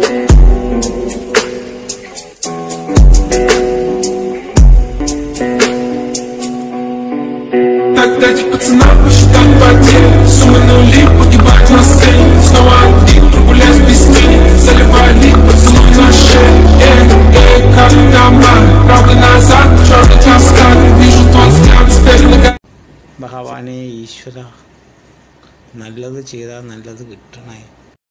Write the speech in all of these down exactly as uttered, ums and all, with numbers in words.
Дать пацанам посчитать потери, суммы нули, погибать на сцене. Снова один, прогуляюсь без тени, заливали поцелуй на шее. Эй, эй, как дома, правда назад, черный каскад. Вижу твой взгляд, теперь нога. ഭഗവാനെ ഈശ്വര, നല്ലത് ചെയ്താൽ നല്ലത് കിട്ടണേ.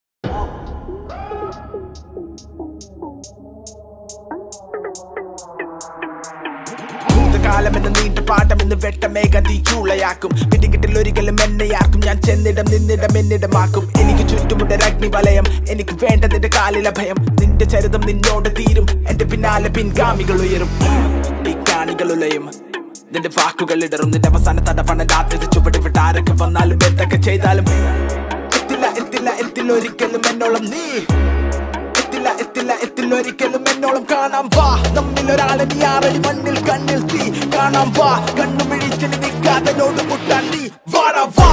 കാലമെന്ന് നീണ്ട പാഠമെന്ന് വെട്ടമേഘം തീ ചൂളയാക്കും. പിടികിട്ടിൽ ഒരിക്കലും എന്നെയാക്കും. ഞാൻ ചെന്നിടം നിന്നിടം എന്നിടമാക്കും. എനിക്ക് ചുറ്റുമുണ്ട് അഗ്നി വലയം. എനിക്ക് വേണ്ട നിന്റെ കാലിലെ ഭയം. നിന്റെ ചരിതം നിന്നോട് തീരും. എന്റെ പിന്നാലെ പിൻഗാമികൾ ഉയരും. ഈ കാണികൾ ഉലയും. നിന്റെ വാക്കുകൾ ഇടറും. നിന്റെ അവസാന തടവണ രാത്രി ചുവട് വിട്ട് ആരൊക്കെ വന്നാലും എന്തൊക്കെ ചെയ്താലും എത്തില്ല എത്തില്ല എത്തില്ല ഒരിക്കലും എന്നോളം നീ എത്തില്ല എത്തില്ല എത്തില്ല ഒരിക്കലും എന്നോളം. കാണാം വാ നമ്മിലൊരാളെ നീ ആറടി മണ്ണിൽ കണ്ണിൽ തീ. കാണാം വാ കണ്ണുമിഴിച്ചിന് നിൽക്കാതനോട് മുട്ടാൻ നീ വാടാ വാ.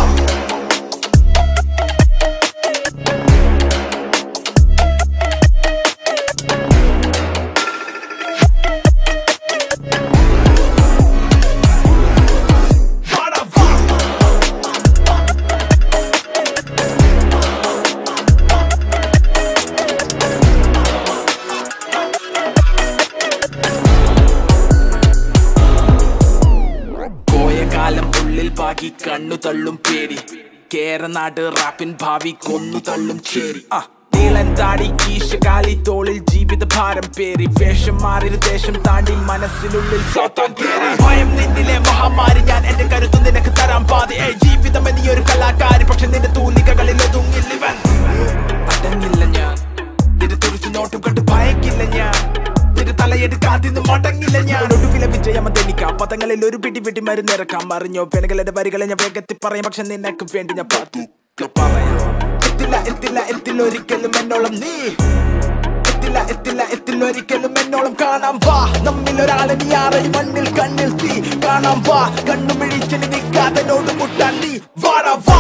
ബാക്കി കണ്ണു തള്ളും പേടി. കേരനാട് റാപ്പിൻ ഭാവി കൊന്നു തള്ളും ചേരി. നീളൻ താടി കീശകാലി തോളിൽ ജീവിത ഭാരം പേറി. വേഷം മാറി ദേശം താണ്ടി മനസ്സിനുള്ളിൽ ഭയം നിന്നിലെ മഹാമാരി. ഞാൻ എന്റെ കരുത്തു നിനക്ക് തരാൻ പാതി. ജീവിതം എന്നീ ഒരു കലാകാരി. പക്ഷെ നിന്റെ തൂലികകളിൽ ഒതുങ്ങില്ലിവൻ. അടങ്ങില്ല ഞാൻ നിന്റെ തുറിച്ചു നോട്ടും കണ്ട് ഭയക്കില്ല ഞാൻ. തലയെടുക്കാതിന്ന് മടങ്ങില്ല ഞാൻ. ഒടുവിലെ വിജയമതെനിക്കാം. പദങ്ങളിൽ ഒരു പിടി പിടി മരുന്നിറക്കാം. അറിഞ്ഞോ പെണുകളുടെ വരികളെ ഞാൻ വേഗത്തിൽ പറയും. പക്ഷെ നിനക്ക് വേണ്ടി ഞാൻ പതുക്കെ പറയാം. എത്തില്ല എത്തില്ല എത്തില്ല ഒരിക്കലും എന്നോളം നീ എത്തില്ല എത്തില്ല എത്തില്ല ഒരിക്കലും എന്നോളം. കാണാം വാ നമ്മിലൊരാളെ നീ ആറടി മണ്ണിൽ കണ്ണിൽ തീ. കാണാം വാ കണ്ണുമിഴിച്ചിന് നിൽക്കാതനോട് മുട്ടാൻ നീ വാടാ വാ.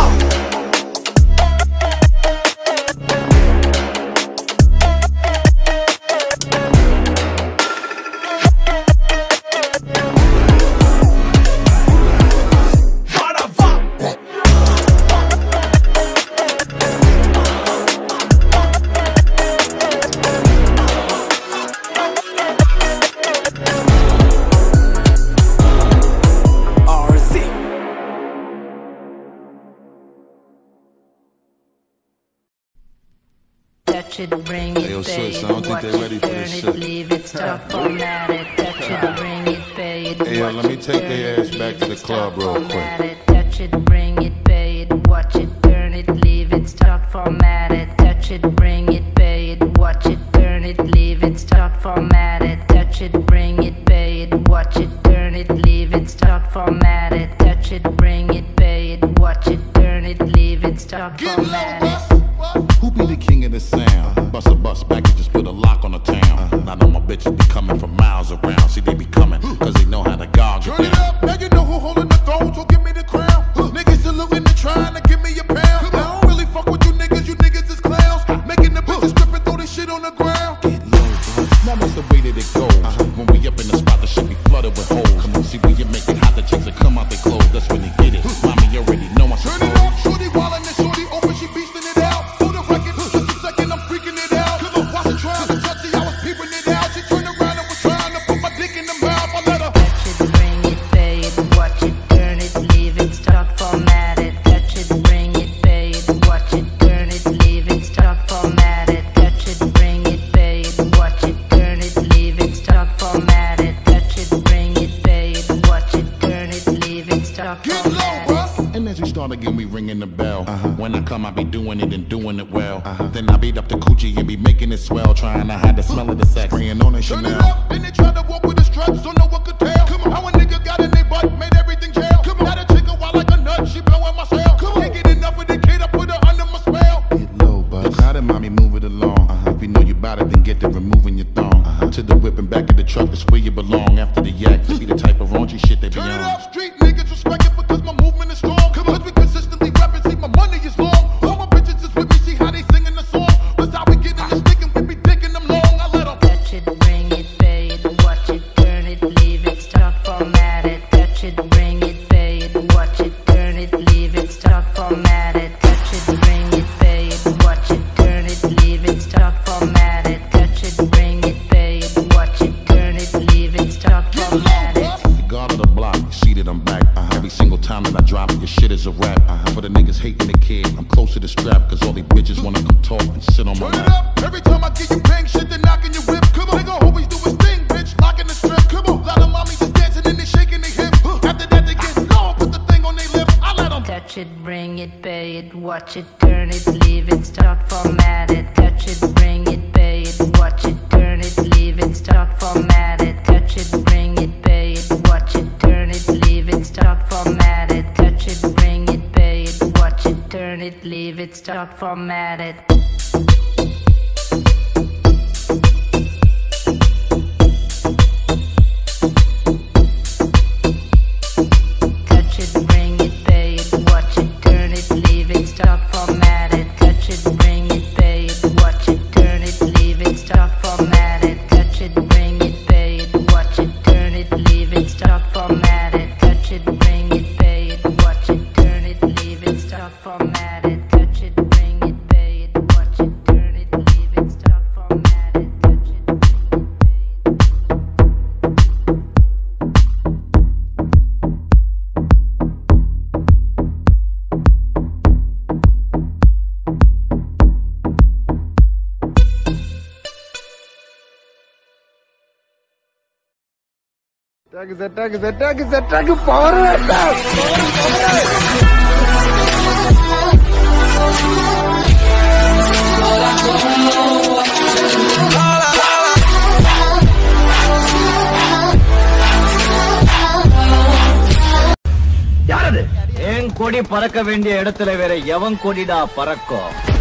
Touch it, bring it, hey, yo, pay sis, it, I don't think they're ready for this shit. Leave it, stop, format it. Touch it, bring it, pay it. Hey, yo, let me take their ass back to the club real quick. Touch it, bring it, pay it, watch it, turn it, leave it, start, format it. Touch it, bring it, pay it, watch it, turn it, leave it, start, format it. Touch it, bring it, pay it, watch it, turn it, leave it, start, format it. Touch it, bring it, pay it, watch it, turn it, leave it, start, format it. Who be the king of the sound? Uh-huh. Bust a bus back and just put a lock on the town. Uh-huh. Now know my bitches be coming from miles around. See, they be coming, cause they know how to gog it down. Turn it up, now you know who holding the throne, so give me the crown. Uh-huh. Niggas saluting and trying to give me a pound. I don't really fuck with you niggas, you niggas is clowns. Making the bitches strip and throw this shit on the ground. Get low, bro. Now that's the way that it goes. Uh-huh. When we up in the spot, the shit be flooded with holes. Come on, see when you make it hot, the chicks that come out they clothes. That's when they get it. Mommy already know I Turn it up, shorty wildin' and shorty open, she beastin' it out. Give me ringing the bell. Uh-huh. When I come, I be doing it and doing it well. Uh-huh. Then I beat up the coochie and be making it swell, trying to hide the smell of the sex. Spraying on a Chanel. Turn it up, and they try to walk with the struts, don't know what could tell. Come on, how a nigga got in their butt, made everything jail. Come on, had a chick a wild like a nut, she blowing my cell. Come on, can't get enough of the kid, I put her under my spell. Get low, bud. Now that mommy move it along. Uh-huh. If you know you bout it, then get to removing your thong. Uh-huh. To the whip and back of the truck, that's where you belong. After the yak, be the type of raunchy shit they be on. Turn it up, street niggas respect it because my movement is strong. Come on, we consistently rapping, see my money is long. All my bitches is with me, see how they singing the song. That's how we get in the stick and we be the strap, cause all these bitches wanna come talk and sit on my lap. Turn it up, every time I get you bang, shit, they knocking your whip. Come on, nigga always do his thing, bitch, locking the strip. Come on, lot of mommies just dancing and they shaking their hips. After that they get slow, put the thing on their lip. I let them touch it, bring it, pay it, watch it, turn it, leave it, start, format it. Touch it, bring it, pay it, watch it, turn it, leave it, start, format it. Touch it, bring it, pay it, watch it, turn it, leave it, start, format it. Touch it, bring it, pay it, watch it, turn it, leave it, start, format it. Attack, attack, attack, attack, power attack! யாரது? என் கொடி பறக்க வேண்டிய இடத்துல வேற எவன் கொடிடா பறக்கும்?